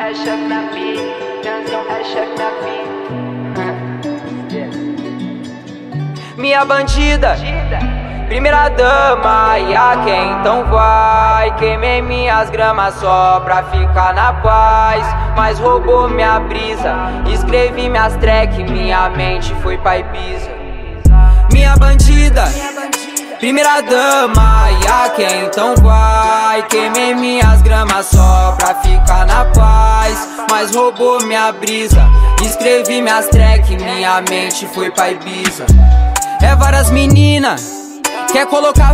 é chefe na pia, Janzão é chefe na pia. Minha bandida, primeira dama, e a quem então vai? Queimei minhas gramas só pra ficar na paz, mas roubou minha brisa. Escrevi minhas tracks, minha mente foi pra Ibiza. Minha bandida, primeira dama, e a quem então vai? Queimei minhas gramas só pra ficar na paz, mas roubou minha brisa. Escrevi minhas tracks, minha mente foi pra Ibiza. É várias meninas, quer colocar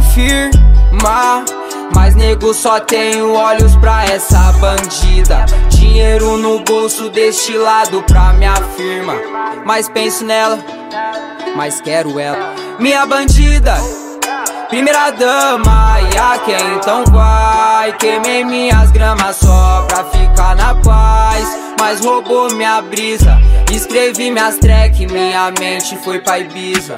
firma, mas nego só tenho olhos pra essa bandida. Dinheiro no bolso destilado pra minha firma, mas penso nela, mas quero ela. Minha bandida, primeira dama, e a quem então vai? Queimei minhas gramas só pra ficar na paz, mas roubou minha brisa. Escrevi minhas tracks, minha mente foi pra Ibiza.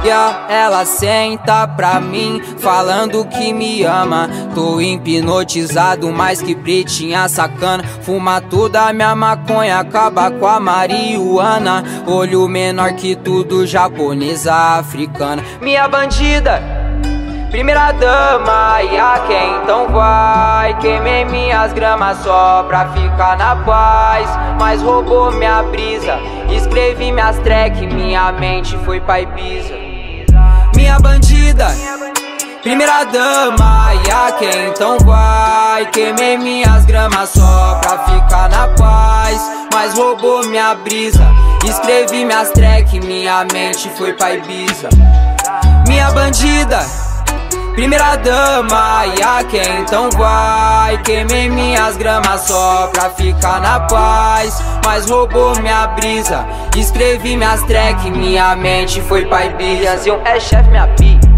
Ela senta pra mim, falando que me ama. Tô hipnotizado, mais que pretinha sacana. Fuma toda a minha maconha, acaba com a marihuana. Olho menor que tudo, japonesa, africana. Minha bandida, primeira dama, e a quem então vai? Queimei minhas gramas só pra ficar na paz, mas roubou minha brisa. Escrevi minhas tracks, minha mente foi pra Ibiza. Minha bandida, primeira dama, e a quem então vai? Queimei minhas gramas só pra ficar na paz, mas roubou minha brisa. Escrevi minhas tracks, minha mente foi pra Ibiza. Minha bandida, primeira dama, e a quem então vai? Queimei minhas gramas só pra ficar na paz, mas roubou minha brisa. Escrevi minhas tracks, minha mente foi pra Ibiza. Janzão é chefe, minha pia.